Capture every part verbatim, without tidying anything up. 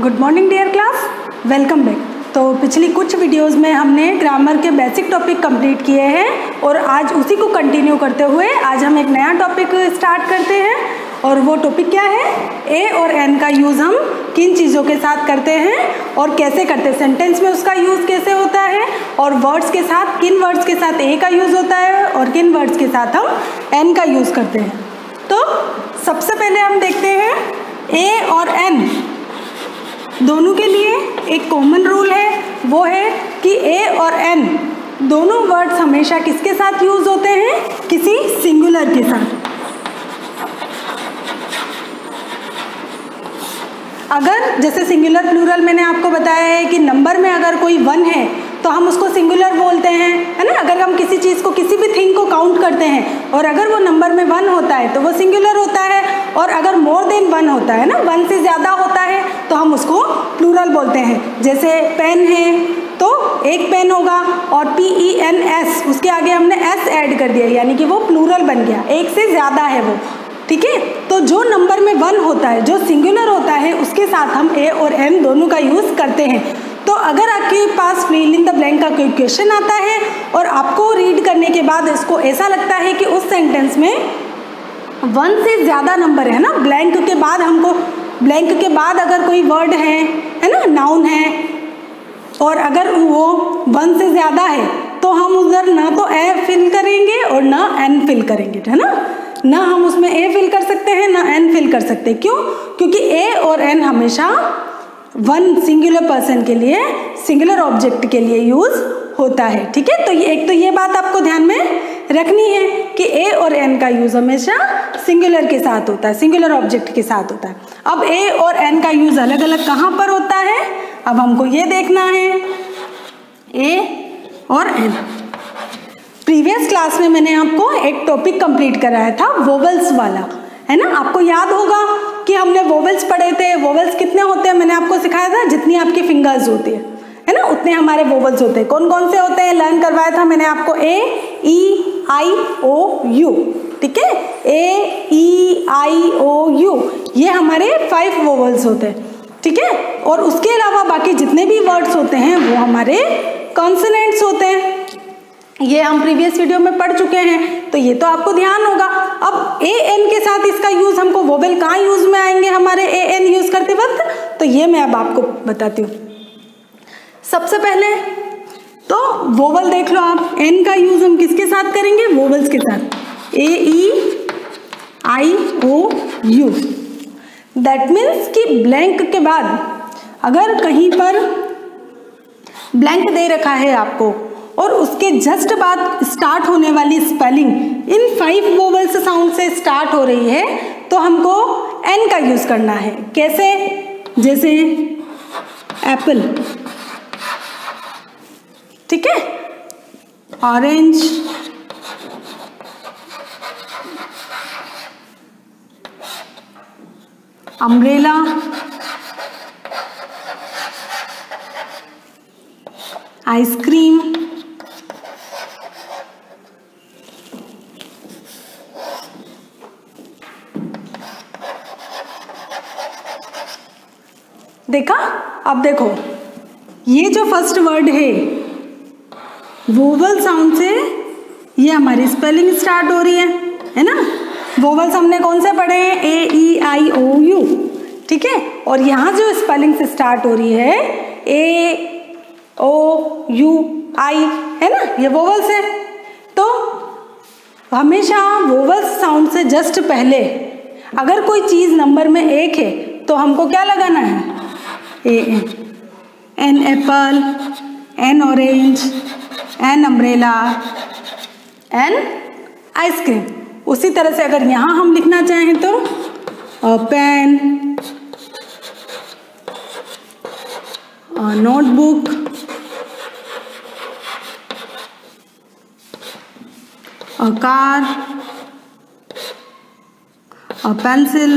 Good morning dear class, welcome back. तो पिछली कुछ वीडियोस में हमने ग्रामर के बेसिक टॉपिक कंप्लीट किए हैं और आज उसी को कंटिन्यू करते हुए आज हम एक नया टॉपिक स्टार्ट करते हैं। और वो टॉपिक क्या है? ए और एन का यूज़ हम किन चीज़ों के साथ करते हैं और कैसे करते हैं, सेंटेंस में उसका यूज़ कैसे होता है और वर्ड्स के साथ किन वर्ड्स के साथ ए का यूज़ होता है और किन वर्ड्स के साथ हम एन का यूज़ करते हैं। तो सबसे पहले हम देखते हैं ए और एन दोनों के लिए एक कॉमन रूल है, वो है कि ए और एन दोनों वर्ड्स हमेशा किसके साथ यूज़ होते हैं? किसी सिंगुलर के साथ। अगर जैसे सिंगुलर प्लूरल मैंने आपको बताया है कि नंबर में अगर कोई वन है तो हम उसको सिंगुलर बोलते हैं, है ना। अगर हम किसी चीज़ को, किसी भी थिंग को काउंट करते हैं और अगर वो नंबर में वन होता है तो वो सिंगुलर होता है, और अगर मोर देन वन होता है ना, वन से ज़्यादा होता है तो हम उसको प्लूरल बोलते हैं। जैसे पेन है तो एक पेन होगा और पी ई एन एस, उसके आगे हमने एस ऐड कर दिया यानी कि वो प्लूरल बन गया, एक से ज़्यादा है वो, ठीक है। तो जो नंबर में वन होता है, जो सिंगुलर होता है, उसके साथ हम ए और एन दोनों का यूज़ करते हैं। तो अगर आपके पास फिल इन द ब्लैंक का कोई क्वेश्चन आता है और आपको रीड करने के बाद इसको ऐसा लगता है कि उस सेंटेंस में वन से ज़्यादा नंबर है ना, ब्लैंक के बाद हमको, ब्लैंक के बाद अगर कोई वर्ड है है ना, नाउन है, और अगर वो वन से ज़्यादा है तो हम उधर ना तो ए फिल करेंगे और ना एन फिल करेंगे, है ना। ना हम उसमें ए फिल कर सकते हैं ना एन फिल कर सकते हैं। क्यों? क्योंकि ए और एन हमेशा वन सिंगुलर पर्सन के लिए, सिंगुलर ऑब्जेक्ट के लिए यूज़ होता है, ठीक है। तो ये एक तो ये बात आपको ध्यान में रखनी है कि ए और एन का यूज़ हमेशा सिंगुलर के साथ होता है, सिंगुलर ऑब्जेक्ट के साथ होता है। अब ए और एन का यूज़ अलग अलग कहाँ पर होता है, अब हमको ये देखना है, ए और एन। प्रीवियस क्लास में मैंने आपको एक टॉपिक कंप्लीट कराया था वोवेल्स वाला, है ना। आपको याद होगा कि हमने वोवेल्स पढ़े थे। वोवेल्स कितने होते हैं मैंने आपको सिखाया था, जितनी आपकी फिंगर्स होती है है ना, उतने हमारे वोवेल्स होते हैं। कौन कौन से होते हैं लर्न करवाया था मैंने आपको, ए ई आई ओ यू, ठीक है। ए ई आई ओ यू ये हमारे फाइव वोवेल्स होते हैं, ठीक है। और उसके अलावा बाकी जितने भी वर्ड्स होते हैं वो हमारे कॉन्सोनेंट्स होते हैं। ये हम प्रीवियस वीडियो में पढ़ चुके हैं, तो ये तो आपको ध्यान होगा। अब ए एन के साथ इसका यूज़, हमको वोवेल कहाँ यूज़ में आएंगे हमारे ए एन यूज़ करते वक्त, तो ये मैं अब आपको बताती हूँ। सबसे पहले तो वोवेल देख लो आप, एन का यूज़ हम किसके साथ करेंगे? वोवेल्स के साथ, A E I O U. That means कि ब्लैंक के बाद अगर कहीं पर ब्लैंक दे रखा है आपको और उसके जस्ट बाद स्टार्ट होने वाली spelling in five vowels sound से स्टार्ट हो रही है तो हमको एन का यूज़ करना है। कैसे? जैसे एप्पल, ठीक है, ऑरेंज, अम्ब्रेला, आइसक्रीम, देखा। अब देखो ये जो फर्स्ट वर्ड है वोवेल साउंड से ये हमारी स्पेलिंग स्टार्ट हो रही है, है ना। वोवेल्स हमने कौन से पढ़े हैं? ए ई आई ओ यू, ठीक है। और यहाँ जो स्पेलिंग से स्टार्ट हो रही है ए ओ यू आई, है ना, ये वोवेल्स है। तो हमेशा वोवेल्स साउंड से जस्ट पहले अगर कोई चीज़ नंबर में एक है तो हमको क्या लगाना है? A an, an apple, an orange, an umbrella, an ice cream. उसी तरह से अगर यहाँ हम लिखना चाहें तो pen, notebook, a car, a pencil।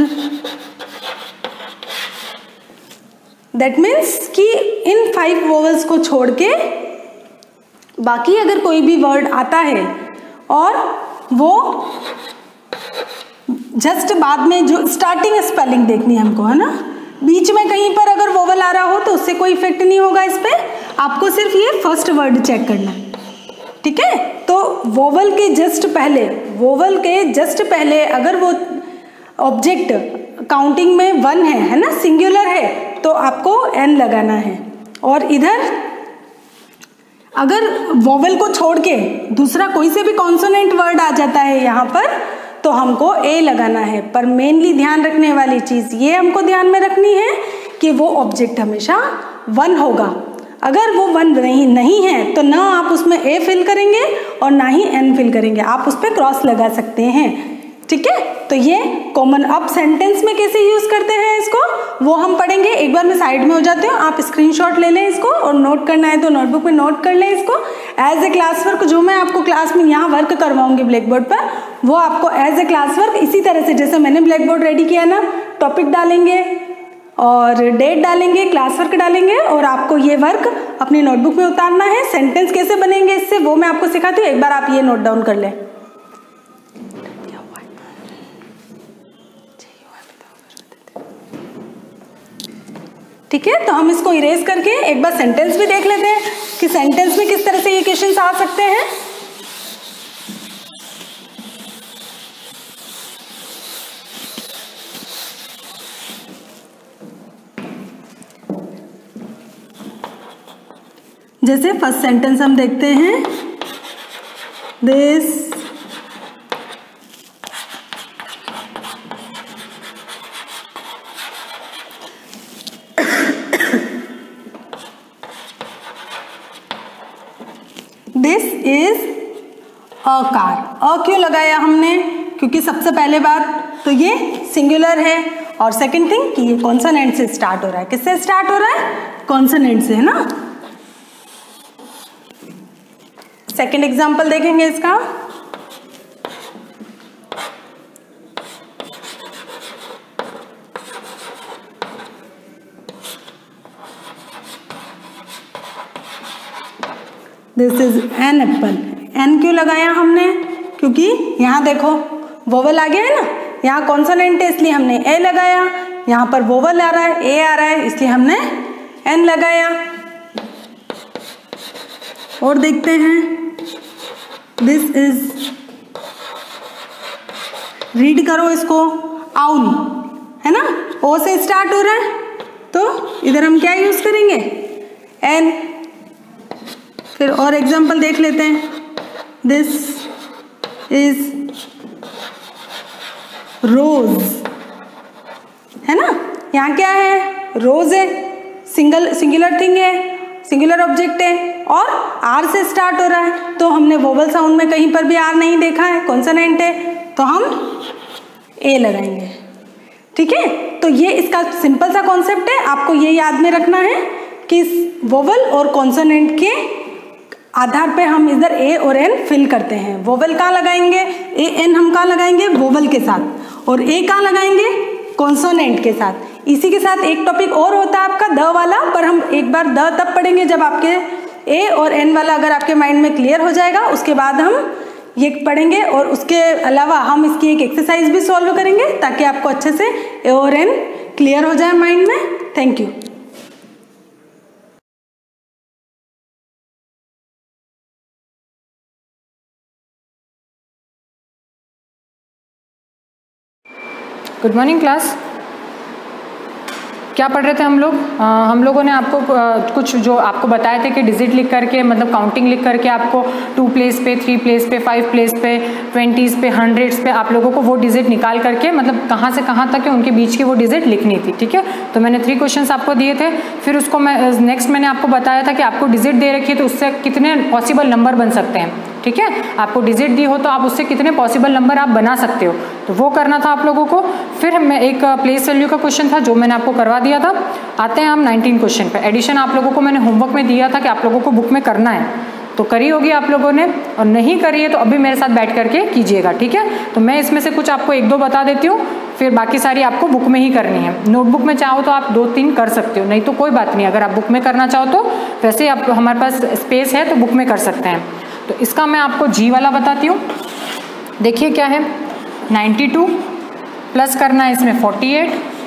That means कि इन फाइव वोवेल्स को छोड़ के बाकी अगर कोई भी वर्ड आता है और वो जस्ट बाद में जो स्टार्टिंग स्पेलिंग देखनी है हमको, है ना, बीच में कहीं पर अगर वोवल आ रहा हो तो उससे कोई इफेक्ट नहीं होगा इस पर, आपको सिर्फ ये फर्स्ट वर्ड चेक करना है, ठीक है। तो वोवल के जस्ट पहले, वोवल के जस्ट पहले अगर वो ऑब्जेक्ट काउंटिंग में वन है है ना, सिंगुलर है, तो आपको एन लगाना है। और इधर अगर वोवल को छोड़ के दूसरा कोई से भी कॉन्सोनेंट वर्ड आ जाता है यहाँ पर, तो हमको ए लगाना है। पर मेनली ध्यान रखने वाली चीज़ ये हमको ध्यान में रखनी है कि वो ऑब्जेक्ट हमेशा वन होगा। अगर वो वन नहीं नहीं है तो ना आप उसमें ए फिल करेंगे और ना ही एन फिल करेंगे, आप उस पर क्रॉस लगा सकते हैं, ठीक है। तो ये कॉमन। अब सेंटेंस में कैसे यूज़ करते हैं इसको वो हम पढ़ेंगे। एक बार मैं साइड में हो जाती हूँ, आप स्क्रीनशॉट ले लें इसको, और नोट करना है तो नोटबुक में नोट कर लें इसको। एज ए क्लास वर्क जो मैं आपको क्लास में यहाँ वर्क करवाऊंगी ब्लैक बोर्ड पर, वो आपको एज ए क्लास वर्क इसी तरह से जैसे मैंने ब्लैक बोर्ड रेडी किया ना, टॉपिक डालेंगे और डेट डालेंगे, क्लास वर्क डालेंगे, और आपको ये वर्क अपनी नोटबुक में उतारना है। सेंटेंस कैसे बनेंगे इससे वो मैं आपको सिखाती हूँ, एक बार आप ये नोट डाउन कर लें। ठीक है, तो हम इसको इरेज करके एक बार सेंटेंस भी देख लेते हैं कि सेंटेंस में किस तरह से ये क्वेश्चंस आ सकते हैं। जैसे फर्स्ट सेंटेंस हम देखते हैं, this this is a car. A क्यों लगाया हमने? क्योंकि सबसे पहले बात तो ये सिंगुलर है, और सेकंड थिंग कि ये कॉन्सोनेंट से स्टार्ट हो रहा है। किससे स्टार्ट हो रहा है? कॉन्सोनेंट से, है ना। सेकंड एग्जांपल देखेंगे इसका। This is an apple. An क्यों लगाया हमने? क्योंकि यहाँ देखो वोवल आ गया है ना, यहाँ कॉन्सोनेंट है इसलिए हमने ए लगाया, यहाँ पर वोवल आ रहा है, ए आ रहा है, इसलिए हमने एन लगाया। और देखते हैं, दिस इज, रीड करो इसको, आउल, है ना, ओ से स्टार्ट हो रहा है, तो इधर हम क्या यूज करेंगे? एन। फिर और एग्जांपल देख लेते हैं, दिस इज रोज, है ना, यहाँ क्या है? रोज है, सिंगल सिंगुलर थिंग है, सिंगुलर ऑब्जेक्ट है, और आर से स्टार्ट हो रहा है, तो हमने वोवल साउंड में कहीं पर भी आर नहीं देखा है, कॉन्सोनेंट है, तो हम ए लगाएंगे। ठीक है, तो ये इसका सिंपल सा कॉन्सेप्ट है, आपको ये याद में रखना है कि वोवल और कॉन्सोनेंट के आधार पे हम इधर ए और एन फिल करते हैं। वोवल कहाँ लगाएंगे? ए एन हम कहाँ लगाएंगे? वोवल के साथ। और ए कहाँ लगाएंगे? कॉन्सोनेंट के साथ। इसी के साथ एक टॉपिक और होता है आपका द वाला, पर हम एक बार द तब पढ़ेंगे जब आपके ए और एन वाला अगर आपके माइंड में क्लियर हो जाएगा, उसके बाद हम ये पढ़ेंगे। और उसके अलावा हम इसकी एक एक्सरसाइज भी सॉल्व करेंगे ताकि आपको अच्छे से ए और एन क्लियर हो जाए माइंड में। Thank you. Good morning class. क्या पढ़ रहे थे हम लोग? आ, हम लोगों ने आपको आ, कुछ जो आपको बताए थे कि डिजिट लिख करके, मतलब काउंटिंग लिख करके आपको टू प्लेस पे, थ्री प्लेस पे, फाइव प्लेस पे, ट्वेंटीज़ पे, हंड्रेड्स पे आप लोगों को वो डिजिट निकाल करके, मतलब कहाँ से कहाँ तक है उनके बीच की वो डिजिट लिखनी थी। ठीक है, तो मैंने थ्री क्वेश्चंस आपको दिए थे। फिर उसको मैं नेक्स्ट मैंने आपको बताया था कि आपको डिजिट दे रखी है तो उससे कितने पॉसिबल नंबर बन सकते हैं। ठीक है, आपको डिजिट दी हो तो आप उससे कितने पॉसिबल नंबर आप बना सकते हो, तो वो करना था आप लोगों को। फिर मैं एक प्लेस वैल्यू का क्वेश्चन था जो मैंने आपको करवा दिया था। आते हैं हम नाइनटीन क्वेश्चन पे। एडिशन आप लोगों को मैंने होमवर्क में दिया था कि आप लोगों को बुक में करना है, तो करी होगी आप लोगों ने, और नहीं करी है तो अभी मेरे साथ बैठ करके कीजिएगा। ठीक है, तो मैं इसमें से कुछ आपको एक दो बता देती हूँ, फिर बाकी सारी आपको बुक में ही करनी है। नोटबुक में चाहो तो आप दो तीन कर सकते हो, नहीं तो कोई बात नहीं, अगर आप बुक में करना चाहो तो वैसे आप हमारे पास स्पेस है तो बुक में कर सकते हैं। तो इसका मैं आपको जी वाला बताती हूँ। देखिए क्या है, नाइन्टी टू प्लस करना है इसमें फोर्टी एट,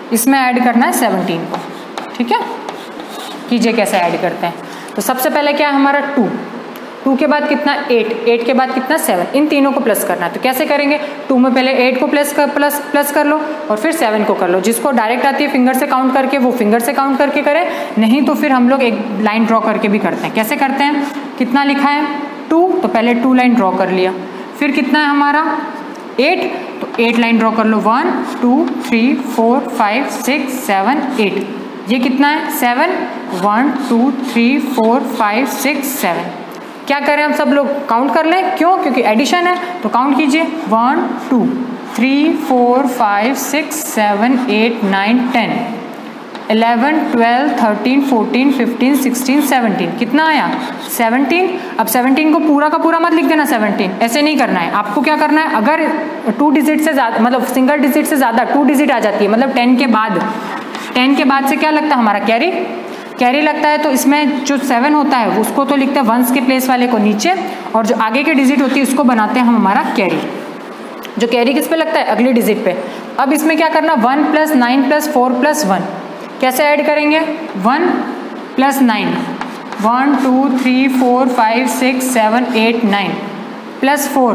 इसमें ऐड करना है सेवनटीन को, ठीक है। कीजिए कैसे ऐड करते हैं। तो सबसे पहले क्या है हमारा टू, टू के बाद कितना एट, एट के बाद कितना सेवन, इन तीनों को प्लस करना है। तो कैसे करेंगे, टू में पहले एट को प्लस कर प्लस प्लस कर लो और फिर सेवन को कर लो। जिसको डायरेक्ट आती है फिंगर से काउंट करके वो फिंगर से काउंट करके करें, नहीं तो फिर हम लोग एक लाइन ड्रॉ करके भी करते हैं। कैसे करते हैं, कितना लिखा है टू, तो पहले टू लाइन ड्रॉ कर लिया, फिर कितना है हमारा एट, तो एट लाइन ड्रॉ कर लो, one two three four five six seven eight, ये कितना है seven, one two three four five six seven. क्या करें हम सब लोग काउंट कर लें, क्यों, क्योंकि एडिशन है तो काउंट कीजिए, one two three four five six seven eight nine ten eleven twelve thirteen fourteen fifteen sixteen seventeen, कितना आया सेवनटीन। अब सेवनटीन को पूरा का पूरा मत लिख देना सेवनटीन, ऐसे नहीं करना है। आपको क्या करना है, अगर टू डिजिट से ज़्यादा मतलब सिंगल डिजिट से ज़्यादा टू डिजिट आ जाती है, मतलब टेन के बाद, टेन के बाद से क्या लगता है हमारा कैरी, कैरी लगता है, तो इसमें जो सेवन होता है उसको तो लिखते हैं वंस के प्लेस वाले को नीचे, और जो आगे के डिजिट होती है उसको बनाते हैं हम हमारा कैरी। जो कैरी किस पे लगता है, अगली डिजिट पे। अब इसमें क्या करना, one plus nine plus four plus one, कैसे ऐड करेंगे, one plus nine, one two three four five six seven eight nine plus four,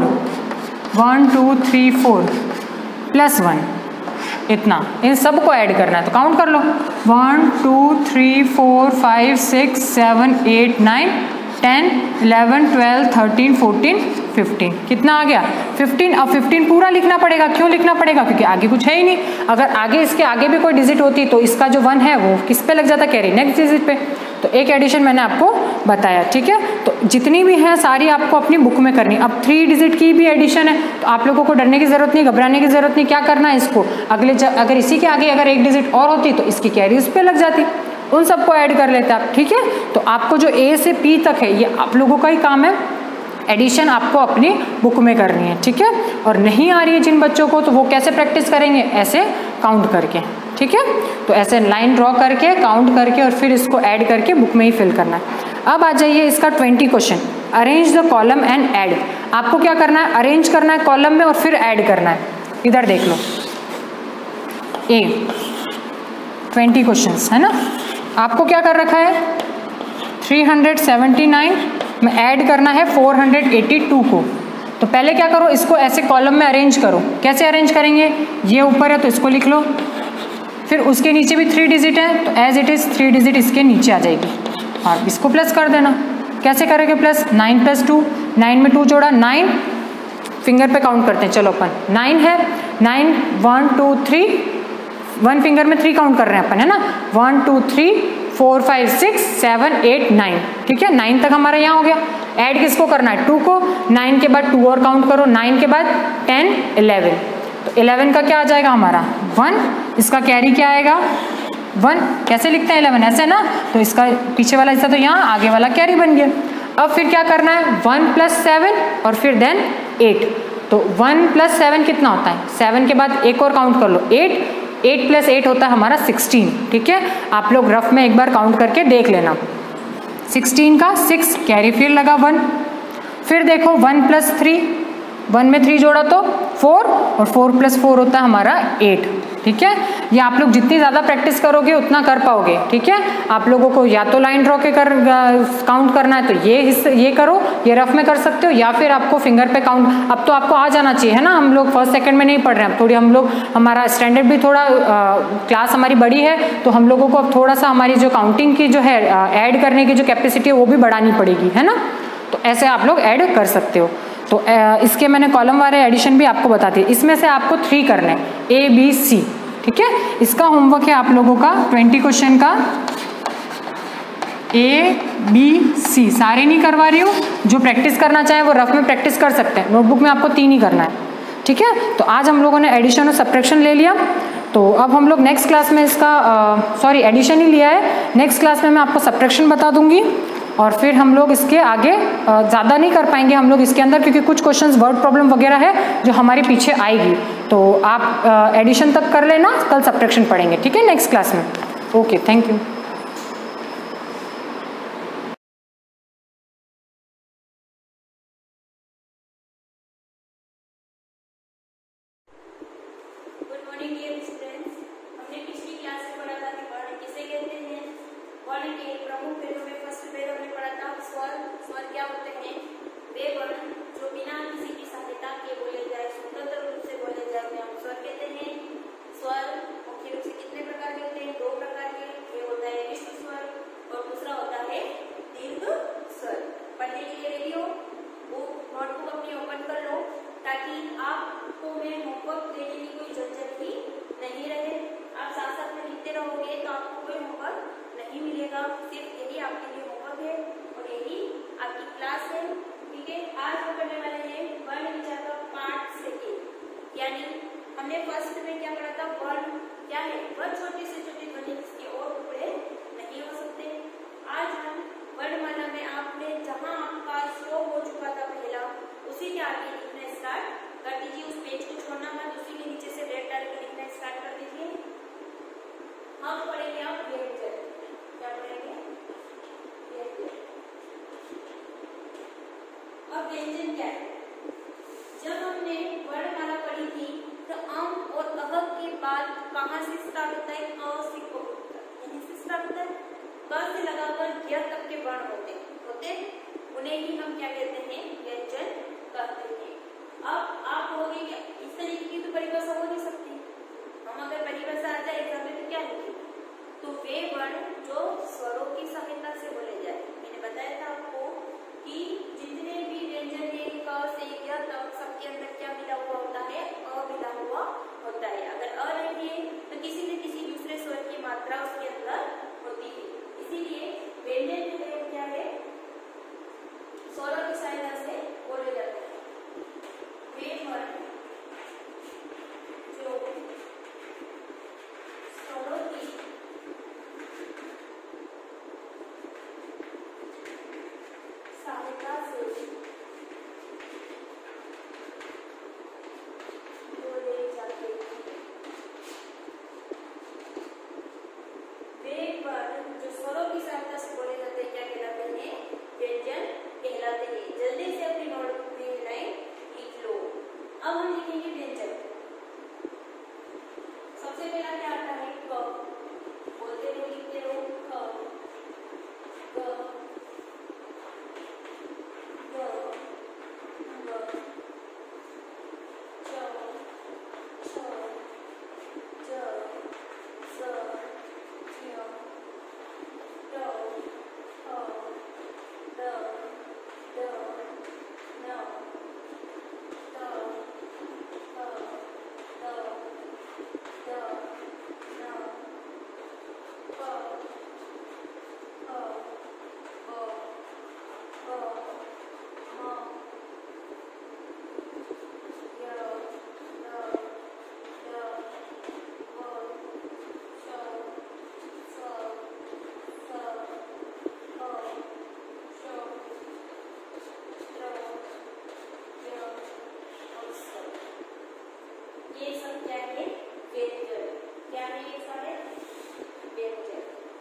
one two three four plus one, इतना, इन सब को ऐड करना है। तो काउंट कर लो, one two three four five six seven eight nine ten eleven twelve thirteen fourteen fifteen, कितना आ गया फिफ्टीन। अब फिफ्टीन पूरा लिखना पड़ेगा, क्यों लिखना पड़ेगा, क्योंकि आगे कुछ है ही नहीं। अगर आगे इसके आगे भी कोई डिजिट होती तो इसका जो वन है वो किस पे लग जाता, कैरी, नेक्स्ट डिजिट पे। तो एक एडिशन मैंने आपको बताया, ठीक है। तो जितनी भी हैं सारी आपको अपनी बुक में करनी। अब थ्री डिजिट की भी एडिशन है तो आप लोगों को डरने की जरूरत नहीं, घबराने की जरूरत नहीं। क्या करना है, इसको अगले अगर इसी के आगे अगर एक डिजिट और होती तो इसकी कैरी उस पर लग जाती, उन सबको ऐड कर लेते आप, ठीक है। तो आपको जो ए से पी तक है ये आप लोगों का ही काम है, एडिशन आपको अपनी बुक में करनी है, ठीक है। और नहीं आ रही है जिन बच्चों को तो वो कैसे प्रैक्टिस करेंगे, ऐसे काउंट करके, ठीक है। तो ऐसे लाइन ड्रॉ करके काउंट करके और फिर इसको ऐड करके बुक में ही फिल करना है। अब आ जाइए इसका twenty question, arrange the column and add. आपको क्या करना है, अरेंज करना है कॉलम में और फिर ऐड करना है। इधर देख लो, ए ट्वेंटी क्वेश्चंस है ना, आपको क्या कर रखा है थ्री हंड्रेड सेवेंटी नाइन में ऐड करना है फोर हंड्रेड एटी टू को। तो पहले क्या करो, इसको ऐसे कॉलम में अरेंज करो। कैसे अरेंज करेंगे, ये ऊपर है तो इसको लिख लो, फिर उसके नीचे भी थ्री डिजिट है तो as it is three digit इसके नीचे आ जाएगी और इसको प्लस कर देना। कैसे करेंगे plus, nine plus two, nine में टू जोड़ा नाइन, फिंगर पे काउंट करते हैं, चलो अपन नाइन है, nine one two three, one finger में थ्री काउंट कर रहे हैं अपन, है ना, one two three four five six seven eight nine, ठीक है। नाइन तक हमारा यहाँ हो गया। ऐड किसको करना है, टू को, नाइन के बाद टू और काउंट करो, नाइन के बाद टेन इलेवन, तो इलेवन का क्या आ जाएगा हमारा वन, इसका कैरी क्या आएगा वन। कैसे लिखते हैं इलेवन, ऐसे ना, तो इसका पीछे वाला हिस्सा तो यहाँ, आगे वाला कैरी बन गया। अब फिर क्या करना है, वन प्लस सेवन और फिर देन एट, तो वन प्लस सेवन कितना होता है, सेवन के बाद एक और काउंट कर लो, एट, एट प्लस एट होता है हमारा सिक्सटीन, ठीक है। आप लोग रफ में एक बार काउंट करके देख लेना, सिक्सटीन का सिक्स कैरी फिर लगा वन, फिर देखो वन प्लस थ्री, वन में थ्री जोड़ा तो फोर और फोर प्लस फोर होता है हमारा एट, ठीक है। ये आप लोग जितनी ज़्यादा प्रैक्टिस करोगे उतना कर पाओगे, ठीक है। आप लोगों को या तो लाइन ड्रॉ के कर काउंट करना है तो ये हिस्से ये करो, ये रफ में कर सकते हो, या फिर आपको फिंगर पे काउंट, अब तो आपको आ जाना चाहिए, है ना। हम लोग फर्स्ट सेकंड में नहीं पढ़ रहे हैं, अब थोड़ी हम लोग, हमारा स्टैंडर्ड भी थोड़ा आ, क्लास हमारी बड़ी है तो हम लोगों को अब थोड़ा सा हमारी जो काउंटिंग की जो है ऐड करने की जो कैपेसिटी है वो भी बढ़ानी पड़ेगी, है ना। तो ऐसे आप लोग ऐड कर सकते हो। तो इसके मैंने कॉलम वाले एडिशन भी आपको बता दी। इसमें से आपको थ्री करने हैं, ए बी सी, ठीक है। इसका होमवर्क है आप लोगों का ट्वेंटी क्वेश्चन का, ए बी सी सारे नहीं करवा रही हूँ, जो प्रैक्टिस करना चाहे वो रफ में प्रैक्टिस कर सकते हैं, नोटबुक में आपको तीन ही करना है, ठीक है। तो आज हम लोगों ने एडिशन और सब्ट्रैक्शन ले लिया, तो अब हम लोग नेक्स्ट क्लास में इसका सॉरी एडिशन ही लिया है, नेक्स्ट क्लास में मैं आपको सब्ट्रैक्शन बता दूंगी और फिर हम लोग इसके आगे ज़्यादा नहीं कर पाएंगे हम लोग इसके अंदर, क्योंकि कुछ क्वेश्चंस वर्ड प्रॉब्लम वगैरह है जो हमारे पीछे आएगी। तो आप एडिशन तक कर लेना, कल सब्ट्रैक्शन पढ़ेंगे, ठीक है, नेक्स्ट क्लास में। Okay, thank you. Good morning dear students, हमने पिछली स्वर। स्वर क्या होते हैं? वे वर्ण जो बिना किसी की सहायता के बोले जाए, स्वतंत्र रूप से बोले जाए, उन्हें हम स्वर कहते हैं। स्वर मुख्य रूप से कितने प्रकार के होते हैं? दो प्रकार के। एक होता है विश्व स्वर और दूसरा होता है दीर्घ स्वर। पढ़ने के लिए रेडी हो? बुक नोटबुक अपनी ओपन कर लो ताकि आपको मैं होमवर्क देने की कोई झंझट ही नहीं रहे। आप साथ साथ में लिखते रहोगे तो आपको कोई होमवर्क नहीं मिलेगा। सिर्फ यही आपके लिए होमवर्क है और यही आपकी क्लास है। ठीक है, आज हम करने वाले हैं वर्ण विचार का पार्ट सेकेंड। यानी हमने फर्स्ट में क्या पढ़ा था? वर्ण क्या है? वह छोटे से छोटे ध्वनि जिसके और टुकड़े नहीं हो सकते। आज हम वर्णमाला में आपने जहां आपका स्टॉप हो चुका था पहला, उसी के आगे लिखना स्टार्ट कर दीजिए। उस पेज को छोड़ना मत, उसी के नीचे से रेड डाल के लिखना स्टार्ट कर दीजिए। हम पढ़ेंगे अब व्यंजन। क्या पढ़ेंगे? व्यंजन। अब व्यंजन क्या है? जब हमने वर्णमाला पढ़ी थी तो अम और अह के बाद कहाँ से स्टार्ट होता है? अ से क यहीं से स्टार्ट होता है। क से लगाकर य तक के वर्ण होते होते उन्हें ही हम क्या कहते हैं? व्यंजन कहते हैं। अब आप कहोगे कि इस तरीके की तो परिभाषा हो नहीं सकती। हम अगर परिभाषा आ जाए एग्जाम में तो क्या लिखेंगे? तो वे वर्ण जो स्वरों की सहायता से बोले जाए। मैंने बताया था आपको कि जितने भी व्यंजन है क से य तक सबके अंदर क्या मिला हुआ होता है? अ मिला हुआ होता है। अगर अ नहीं है तो किसी न किसी दूसरे स्वर की मात्रा उसके अंदर होती है। इसीलिए व्यंजन जो है क्या है? स्वरों की सहायता से बोले जाते हैं। वे वर्ण जो स्वरों की सहायता से बोले जाते हैं। वे वर्ण जो स्वरों की सहायता से बोले जाते हैं क्या कहलाते हैं? व्यंजन कहलाते हैं। जल्दी से अपनी नोटबुक में लाइन लिख लो। अब हम लिखेंगे व्यंजन। सबसे पहला क्या आता है? क। बोलते हुए लिखते हो ख, ग, ये सब क्या है? व्यंजन। क्या है ये सारे? व्यंजन।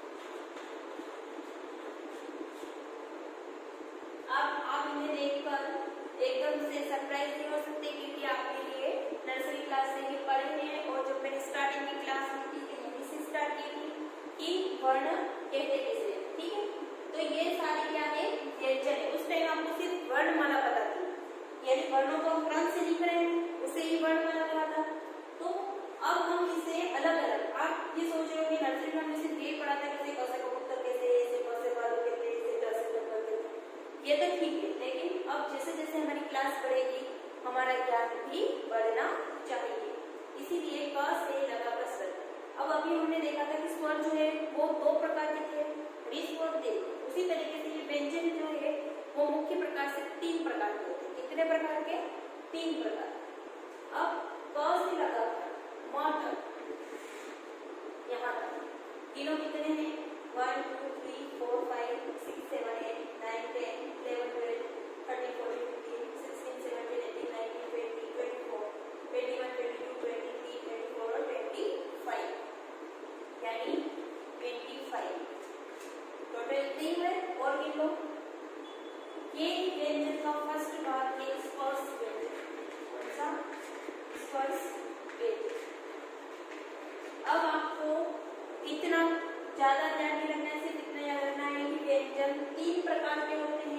अब आप इन्हें देखकर एकदम से सरप्राइज नहीं हो सकते क्योंकि आपके लिए नर्सरी क्लास से ही पढ़े हैं और जब मैंने स्टार्टिंग की क्लास ली थी तो यहीं से स्टार्ट की थी कि वर्ण कहते किसे। ठीक है, तो ये सारे क्या है? व्यंजन है। उस टाइम आपको सिर्फ वर्णमाला पता थी, यानी वर्णों को हम क्रम से लिख रहे हैं, उसे ही वर्णमाला कहा था। तो अब हम इसे अलग अलग, आप ये सोच रहे हो कि नर्सरी में हमने सिर्फ ये पढ़ा था कि कैसे कबूतर कैसे, ऐसे कैसे बालू कैसे, ऐसे कैसे जंगल कैसे, ये तो ठीक है। लेकिन अब जैसे जैसे हमारी क्लास बढ़ेगी हमारा ज्ञान भी बढ़ना चाहिए। इसीलिए क से लगाकर स्वर। अब अभी हमने देखा था कि स्वर जो है वो दो प्रकार के थे, विश्व और दीर्घ। उसी तरीके से ये व्यंजन जो है वो मुख्य प्रकार से तीन प्रकार के होते हैं। कितने प्रकार के? तीन प्रकार। अब क से लगाकर म तक, यहाँ तक तीनों कितने हैं? One two three four five six seven eight nine ten eleven twelve thirteen fourteen fifteen sixteen seventeen eighteen nineteen twenty twenty four twenty one twenty two twenty three twenty four और ट्वेंटी फाइव, यानी twenty five total इतने ही है। और गिन लो। ये व्यंजन का फर्स्ट भाग है स्पर्श व्यंजन। कौन सा? स्पर्श व्यंजन। अब आपको इतना ज्यादा ध्यान नहीं रखना है, सिर्फ इतना याद रखना है कि व्यंजन तीन प्रकार के होते हैं।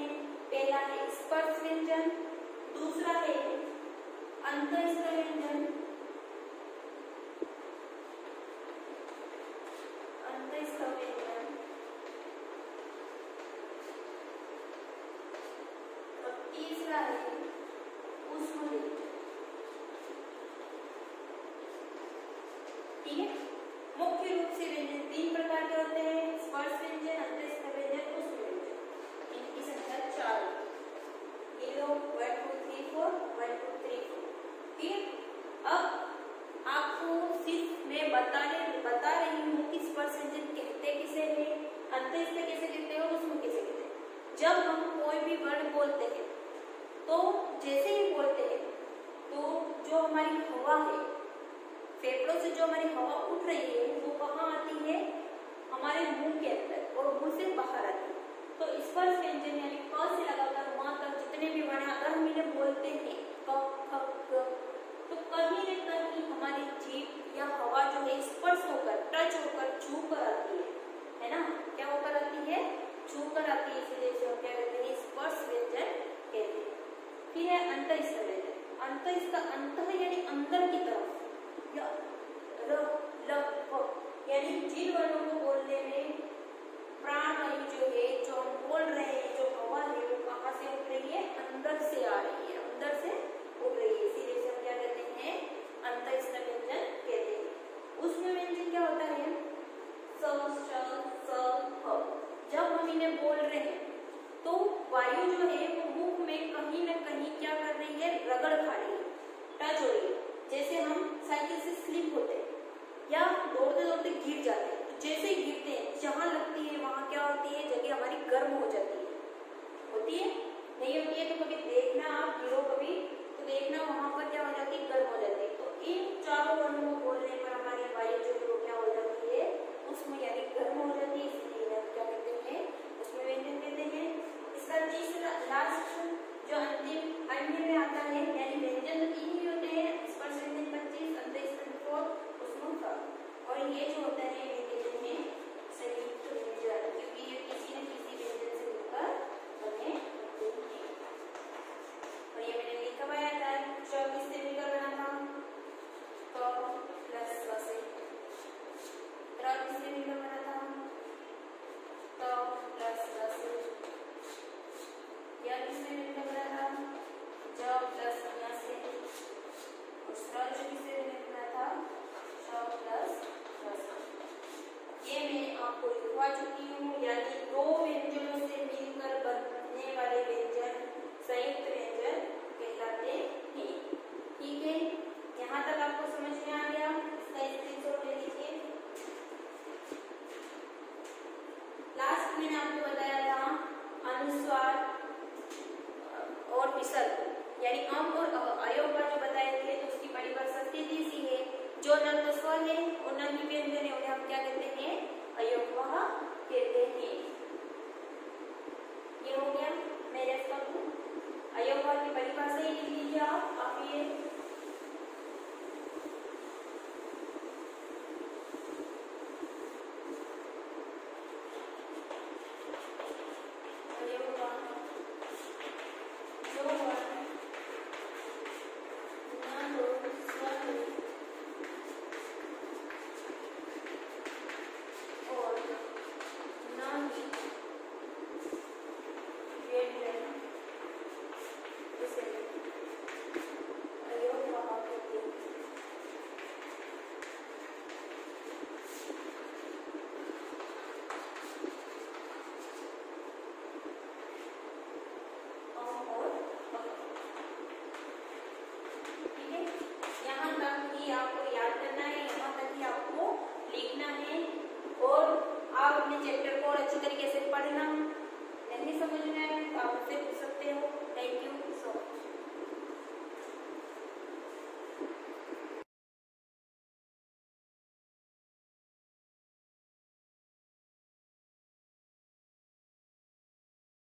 पहला है स्पर्श व्यंजन, दूसरा है अंतःस्थ व्यंजन, अंतःस्थ व्यंजन, और तीसरा है ऊष्म व्यंजन। ठीक है, मुख्य रूप से व्यंजन तीन प्रकार के होते हैं, स्पर्श व्यंजन, अंतःस्थ व्यंजन, ऊष्म व्यंजन। इनकी संख्या चार, ये लो one two three four, one two three four. ठीक है, अब आपको सिर्फ मैं बताने बता रही हूँ कि स्पर्श व्यंजन कहते किसे हैं, अंतःस्थ कैसे कहते हैं और ऊष्म कैसे कहते हैं। जब हम कोई भी वर्ड बोलते हैं तो जैसे ही बोलते हैं तो जो हमारी हवा है, फेफड़ों से जो हमारी हवा उठ रही है वो कहाँ आती है, हमारे मुंह के अंदर और मुंह से बाहर आती है। तो स्पर्श व्यंजन यानी क से लगाकर मां तक जितने भी वर्ण अगर हम इन्हें बोलते हैं क ख ग, तो कहीं न कहीं हमारी जीभ या हवा जो है स्पर्श होकर, टच होकर, छू कर आती है, है ना, क्या होकर आती है, छू कर आती है, इसलिए इसे हम क्या कहते हैं, स्पर्श व्यंजन कहते हैं। फिर है अंतःस्थ व्यंजन, अंतःस्थ अंत यानी अंदर की तरफ, र ल व यानी जिन वर्णों को बोलने में प्राणवायु जो है, जो हम बोल रहे हैं, जो हवा है वो कहाँ से उठ रही है, अंदर से आ रही है, अंदर से उठ रही है, इसीलिए हम क्या कहते हैं, अंतःस्थ व्यंजन कहते हैं। ऊष्म व्यंजन क्या होता है, स श स ह। जब हम इन्हें बोल रहे हैं तो वायु जो है वो मुख में कहीं न कहीं क्या कर रही है, रगड़ खा रही है, टच हो रही है। जैसे हम साइकिल से स्लिप होते हैं या दौड़ते दौड़ते गिर जाते हैं, तो जैसे ही गिरते हैं जहां लगती है वहां क्या होती है, जगह हमारी गर्म हो जाती है, होती है, नहीं होती है, तो कभी देखना, आप गिरो कभी तो देखना वहां पर क्या हो जाती है, गर्म हो जाती है। तो इन चारों वर्णों को बोलने पर हमारी वायु जो है वो क्या हो जाती है, उसमें यानी गर्म हो जाती है, इसलिए हम क्या कहते हैं, उसमें व्यंजन कहते हैं। इसका तीसरा लास्ट जो अंतिम अन्य में आता है, यानी व्यंजन तो तीन ही होते हैं, स्पर्श व्यंजन पच्चीस, अंतःस्थ फोर, ऊष्म का, और ये जो होता है ये कहते हैं संयुक्त व्यंजन, क्योंकि ये किसी न किसी व्यंजन से मिलकर बने होते हैं। और ये मैंने लिखा हुआ था, च किससे मिलकर बना था, क प्लस स से, र किससे मिलकर बना था, त प्लस स से, या किससे मिलकर बना था, ज प्लस ञ से, और स्र जो किससे मिलकर बना था, श प्लस ष से। ये मैं आपको लिखवा चुकी हूँ, यानी दो व्यंजनों से मिलकर बनने वाले व्यंजन संयुक्त व्यंजन कहलाते हैं। ठीक है, यहाँ तक आपको समझ में आ गया, इसका स्क्रीनशॉट ले लीजिए। लास्ट मैंने आपको बताया था अनुस्वार और विसर्ग, यानी अम और अयोग का जो बताए थे, तो उसकी परिभाषा सीधी सी है, जो न तो स्वर है और न ही व्यंजन है उन्हें हम क्या कहते हैं, अयोगवाह कहते हैं। ये हो गया, मैं रेस्ट कर दूं, अयोगवाह की परिभाषा ही लिख लीजिए आप, आप ये चैप्टर को अच्छी तरीके से पढ़ना, नहीं समझ में आए तो आप मुझसे पूछ सकते हो। Thank you so much.